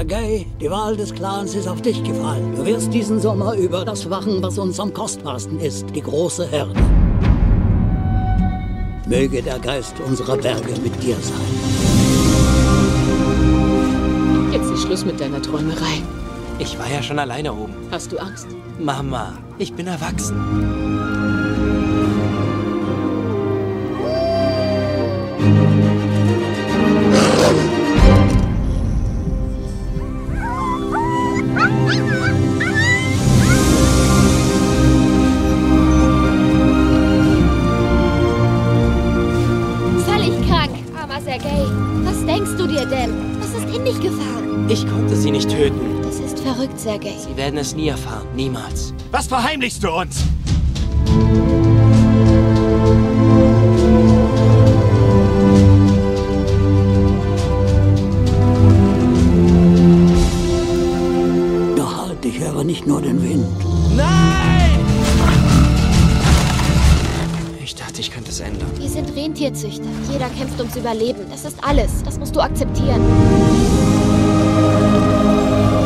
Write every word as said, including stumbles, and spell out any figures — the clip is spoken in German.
Sergei, die Wahl des Clans ist auf dich gefallen. Du wirst diesen Sommer über das wachen, was uns am kostbarsten ist, die große Herde. Möge der Geist unserer Berge mit dir sein. Jetzt ist Schluss mit deiner Träumerei. Ich war ja schon alleine oben. Hast du Angst? Mama, ich bin erwachsen. Sergei, was denkst du dir denn? Was ist in dich gefahren? Ich konnte sie nicht töten. Das ist verrückt, Sergei. Sie werden es nie erfahren. Niemals. Was verheimlichst du uns? Doch halt, ich höre nicht nur den Wind. Nein! Ich dachte, ich könnte es ändern. Wir sind Rentierzüchter. Jeder kämpft ums Überleben. Das ist alles. Das musst du akzeptieren.